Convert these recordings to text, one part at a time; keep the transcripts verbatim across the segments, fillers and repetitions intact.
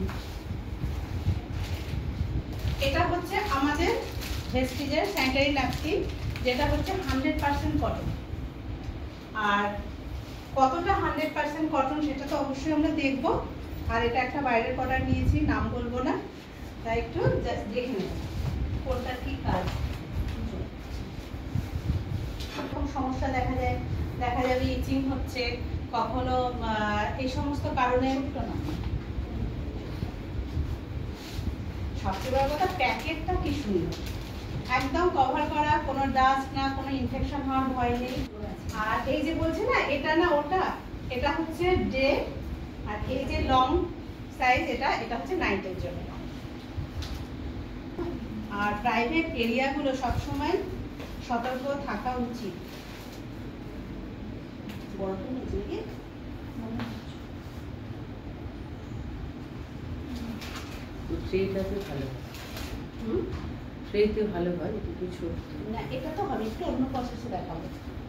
এটা হচ্ছে আমাদের ভেস্টিজের স্যানিটারি ন্যাপকিন, যেটা হচ্ছে হান্ড্রেড পার্সেন্ট কটন। আর কতটা হান্ড্রেড পার্সেন্ট কটন সেটা তো অবশ্যই আমরা দেখবো। আর এটা একটা বাইরের অর্ডার নিয়েছি, নাম বলবো না, তাই একটু জাস্ট দেখে নেব কোনটা কি কাজ। কখন সমস্যা দেখা যায়, দেখা যাবে ইচিং হচ্ছে, কখনো এই সমস্ত কারণে। সবচেয়ে বড় কথা প্যাকেটটা কি সুন্দর, একদম কভার করা, কোনো ডাস্ট না, কোনো ইনফেকশন হওয়ার ভয় নেই। আর এই যে বলছে না এটা না ওটা, এটা হচ্ছে ডে, আর এই যে লং সাইজ এটা এটা হচ্ছে নাইটের জন্য। আর প্রাইভেট এরিয়াগুলো সবসময় সতর্ক থাকা উচিত। বড় তো নিচে গিয়ে ট্রেটাতে ভালো, হুম ট্রেতে ভালো হয়, এটা কিছু না, এটা তো হবে একটু অন্য প্রসেসে দেখাবো।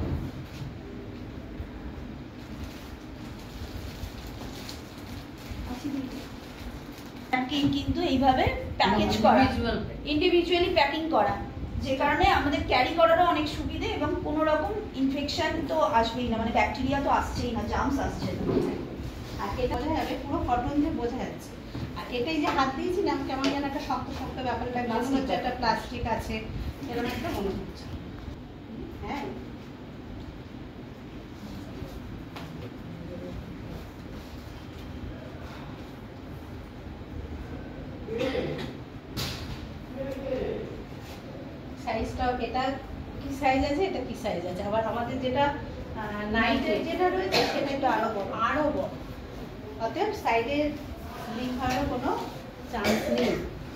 ন্যাপকিন কিন্তু এইভাবে প্যাকেজ করা, ইন্ডিভিজুয়ালি প্যাকিং করা, যে কারণে আমাদের ক্যারি করারও অনেক সুবিধে এবং কোনো রকম ইনফেকশন তো আসবেই না, মানে ব্যাকটেরিয়া তো আসছেই না, জার্মস আসছে না। আর এটা বোঝা যাবে পুরো কটন দিয়ে বোঝা যাচ্ছে। আর এটাই যে হাত দিয়েছিলাম কেমন যেন একটা শক্ত শক্ত ব্যাপার লাগছে, মনে হচ্ছে একটা প্লাস্টিক আছে এরকম একটা মনে হচ্ছে। হ্যাঁ সাইজটা এটা কি সাইজ আছে, এটা কি সাইজ আছে, আবার আমাদের যেটা নাইটের যেটা রয়েছে সেটা একটু আরো বড়, আরো বড়। অতএব সাইডে লিক হওয়ার কোনো চান্স নেই।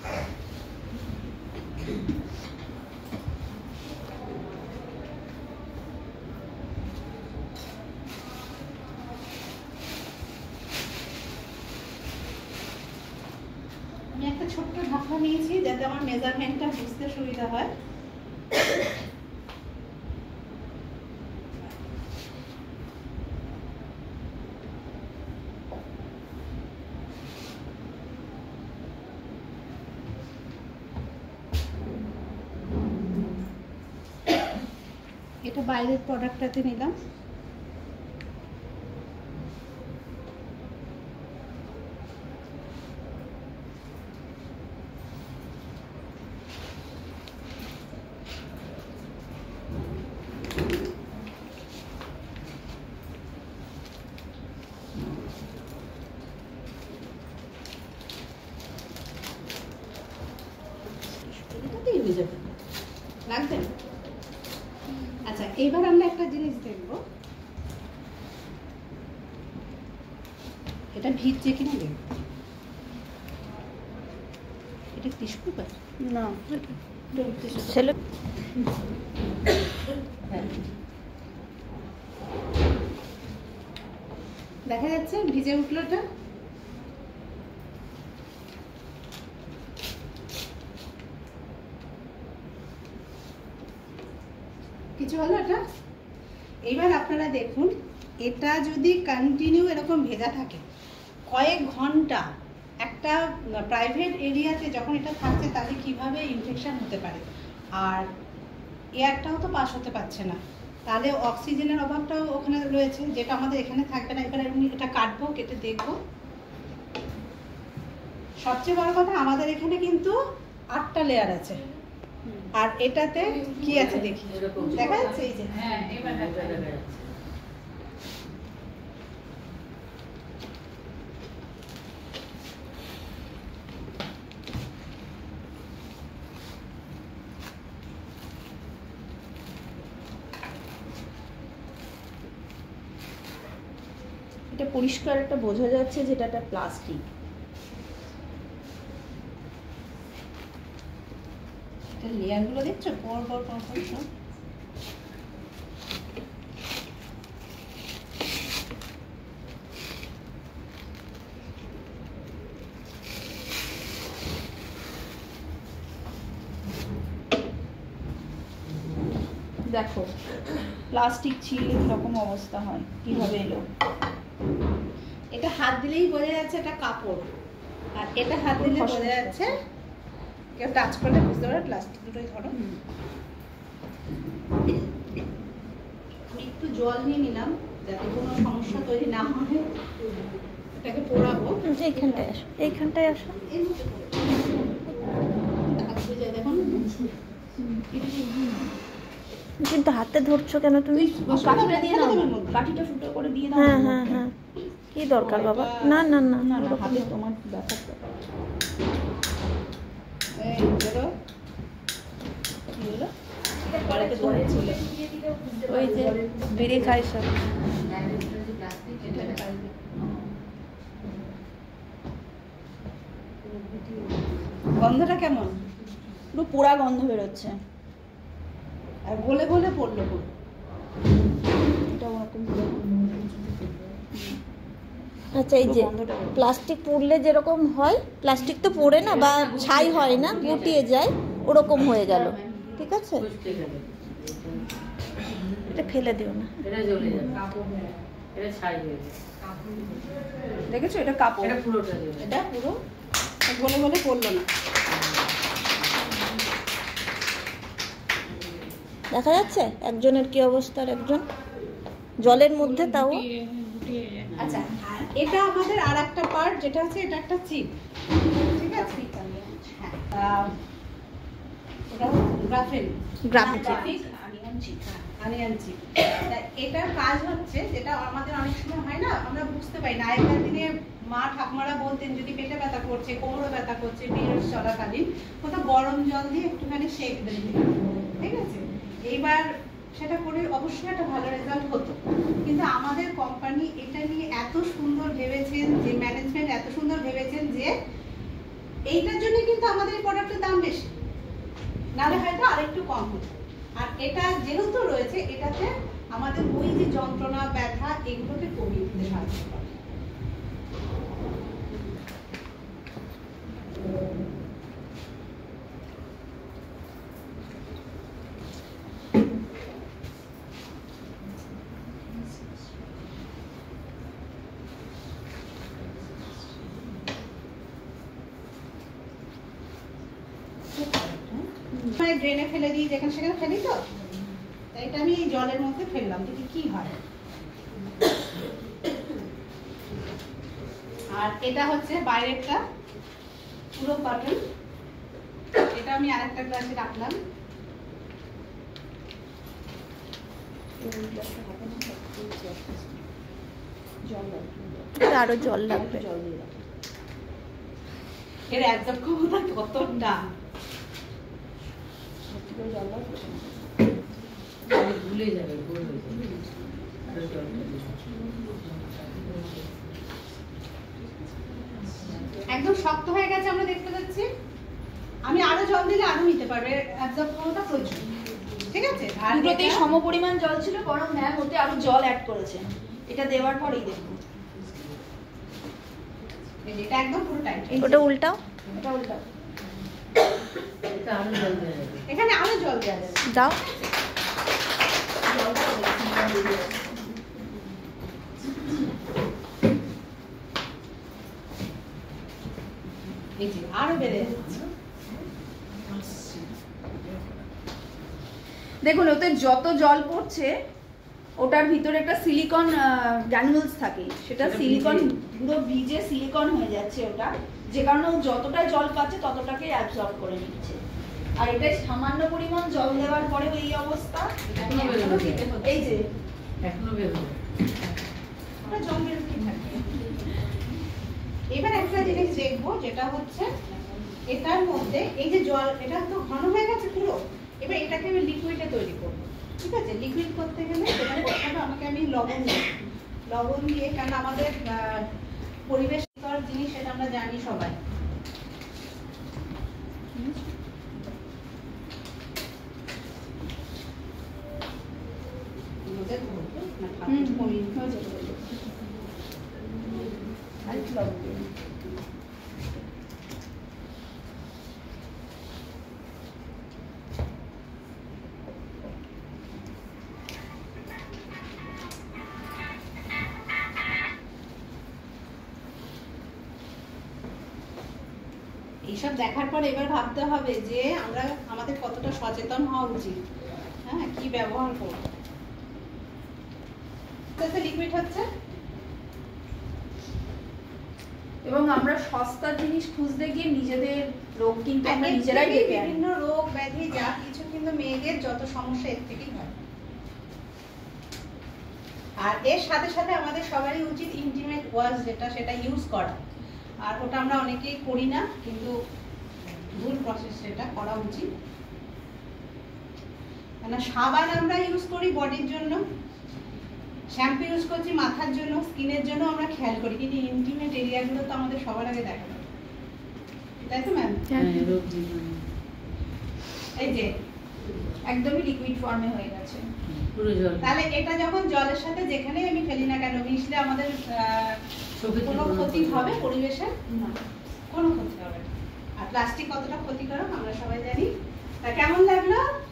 আমি একটা ছোট্ট ঢাকা নিয়েছি যাতে আমার মেজারমেন্টটা বুঝতে সুবিধা হয়। এটা বাইরের প্রোডাক্টটাতে নিলাম। লাগবে না। আচ্ছা এবার আমরা একটা জিনিস দেখবো, এটা ভিজছে কিনা দেখবো। এটা টিস্যু পেপার না, ছেলে দেখা যাচ্ছে ভিজে উঠলোটা। কিছু হলো এটা। এইবার আপনারা দেখুন, এটা যদি কন্টিনিউ এরকম ভেজা থাকে কয়েক ঘন্টা একটা প্রাইভেট এরিয়াতে যখন এটা থাকছে, তাহলে কিভাবে ইনফেকশন হতে পারে। আর এয়ারটাও তো পাস হতে পারছে না, তাহলে অক্সিজেনের অভাবটাও ওখানে রয়েছে, যেটা আমাদের এখানে থাকবে না। এবার আমি এটা কাটবো, কেটে দেখবো। সবচেয়ে বড় কথা আমাদের এখানে কিন্তু আটটা লেয়ার আছে, আর এটাতে কি আছে দেখি, দেখা যাচ্ছে এই যে হ্যাঁ এবার দেখা যাচ্ছে। এটা পরিষ্কার একটা বোঝা যাচ্ছে যেটা একটা প্লাস্টিক। এটা লেয়ারগুলো দেখছো পর পর পর পর সব। দেখো প্লাস্টিক ছিঁড়লে এরকম অবস্থা হয়, কিভাবে এলো। এটা হাত দিলেই বোঝা যাচ্ছে এটা কাপড়, আর এটা হাত দিলে বোঝা যাচ্ছে, কেউ টাচ করলে বুঝতে পারে প্লাস্টিক। দুটোই ধরো। আমি একটু জল নিয়ে নিলাম যাতে কোনো সমস্যা তৈরি না হয়। এটাকে পোড়াবো। এইখানটায় আসো, এইখানটায় আসো। দেখুন কিন্তু হাতে ধরছো কেন তুমি? কাঠিটা দিয়ে দাও, কাঠিটা ফুটো করে দিয়ে দাও। হ্যাঁ হ্যাঁ হ্যাঁ, কি দরকার বাবা? না না না না, হাতে তোমার ব্যথা। এই ধরো, কি হলো? বাড়িতে তো ছিল, ওই যে বিড়ি খাই সব। গন্ধটা কেমন? পুরো পোড়া গন্ধ বেরোচ্ছে, আর গলে গলে পড়লো পুরো। এটা ওরকম। আচ্ছা, এই যে প্লাস্টিক পুড়লে যেরকম হয়, প্লাস্টিক তো পোড়ে না বা ছাই হয় না, গুটিয়ে যায়, ওরকম হয়ে গেল। ঠিক আছে, এটা ফেলে দিও না। এটা জ্বলে যাবে, এটা ছাই হয়ে যাবে। দেখেছো, এটা কাপড়, এটা পুরোটা জ্বলে, এটা পুরো গলে গলে পড়লো না। দেখা যাচ্ছে একজনের কি অবস্থা, আর একজন জলের মধ্যে, তাও। আচ্ছা, আর এটা আমাদের আর একটা পার্ট, যেটা হচ্ছে এটা একটা চিপ। ঠিক আছে, হ্যাঁ, এটা graphene, graphic onion chip. Onion chip, এটার কাজ হচ্ছে, যেটা আমাদের অনেক সময় হয় না, আমরা বুঝতে পারি না। আগেকার দিনে মা ঠাকুমারা বলতেন, যদি পেটে ব্যথা করছে, কোমরে ব্যথা করছে, পিরিয়ড চলাকালীন, কোথাও গরম জল দিয়ে একটুখানি সেক দিতে, ঠিক আছে। এইবার সেটা করে অবশ্যই একটা ভালো রেজাল্ট হতো, কিন্তু আমাদের কোম্পানি এটা নিয়ে এত সুন্দর ভেবেছেন, যে ম্যানেজমেন্ট এত সুন্দর ভেবেছেন, যে এইটার জন্য কিন্তু আমাদের এই প্রোডাক্টের দাম বেশি, নাহলে হয়তো আরেকটু কম হতো। আর এটা যেহেতু রয়েছে, এটাতে আমাদের ওই যে যন্ত্রণা, ব্যথা, এগুলোকে কমিয়ে দিতে সাহায্য করে। ড্রেনে ফেলে দিই, যেখানে সেখানে ফেলি, তো তাই এটা আমি জলের মধ্যে ফেললাম, দেখি কি হয়। আর এটা হচ্ছে বাইরেরটা পুরো কটন, এটা আমি আরেকটা গ্লাসে রাখলাম। আরো জল লাগবে, এর অ্যাবজর্ব ক্ষমতা কতটা, ভুলে যাবে, ভুল হয়ে যাবে। একদম শক্ত হয়ে গেছে, আমরা দেখতে পাচ্ছি। আমি আরো জল দিলে আরো নিতে পারবে, অ্যাবজর্ব ক্ষমতা প্রচুর। ঠিক আছে, আর দুটোতেই সমপরিমাণ জল ছিল, বরং ম্যাম ওতে আরো জল অ্যাড করেছেন। এটা দেওয়ার পরেই দেখুন, এটা একদম পুরো টাইট। ওটা উল্টাও, এটা উল্টাও, এটা আরো জল দেওয়া যাবে, এখানে আরো জল দেওয়া যাবে। দাও। এই যে আরো বেড়ে যাচ্ছে। দেখুন, ওতে যত জল পড়ছে, ওটার ভিতরে একটা সিলিকন গ্রানুলস থাকে, সেটা সিলিকন পুরো ভিজে সিলিকন হয়ে যাচ্ছে ওটা, যে কারণে ও যতটা জল পাচ্ছে ততটাকে অ্যাবজর্ব করে নিচ্ছে। আর এটা সামান্য পরিমাণ জল দেওয়ার পরেও এই অবস্থা। এই যে এখনো বেরোবে, ওটা জল বেরোতেই থাকে। এবার একটা জিনিস দেখবো, যেটা হচ্ছে এটার মধ্যে এই যে জল, এটা তো ঘন হয়ে গেছে পুরো। এবার এটাকে আমি লিকুইডে তৈরি করবো। ঠিক আছে, লিকুইড করতে গেলে যেটা করতে হবে, আমাকে আমি লবণ দিই, লবণ দিয়ে, কারণ আমাদের পরিবেশকর জিনিস, সেটা আমরা জানি সবাই। এইসব দেখার পর এবার ভাবতে হবে যে আমরা আমাদের কতটা সচেতন হওয়া উচিত, হ্যাঁ কি ব্যবহার করব। লিকুইড হচ্ছে এবং আমরা সস্তা জিনিস খুঁজতে গিয়ে নিজেদের রোগ কিন্তু আমরা এর নিজেরাই থেকেই ডেকে আনি। বিভিন্ন রোগ ব্যাধি যা কিছু কিন্তু মেয়েদের যত সমস্যা এর থেকেই হয়। আর এর সাথে সাথে আমাদের সবারই উচিত ইন্টিমেট ওয়াশ যেটা সেটা ইউজ করা। আর ওটা আমরা অনেকেই করি না, কিন্তু ভুল প্রসেস, সেটা করা উচিত। কেন সাবান আমরা ইউজ করি বডির জন্য, শ্যাম্পু ইউজ করছি মাথার জন্য, স্কিনের জন্য আমরা খেয়াল করি, কিন্তু ইন্টিমেট এরিয়াগুলো তো আমাদের সবার আগে দেখা যায়, তাই তো ম্যাম? হ্যাঁ, রোগ জীবাণু। এই যে একদমই লিকুইড ফর্মে হয়ে গেছে পুরো জল। তাহলে এটা যখন জলের সাথে যেখানেই আমি ফেলি না কেন মিশলে আমাদের আহ, চোখের কোনো কোনো ক্ষতি ক্ষতি হবে হবে না। পরিবেশের? না। কোনো ক্ষতি হবে না। আর প্লাস্টিক কতটা ক্ষতিকারক আমরা সবাই জানি। তা কেমন লাগলো?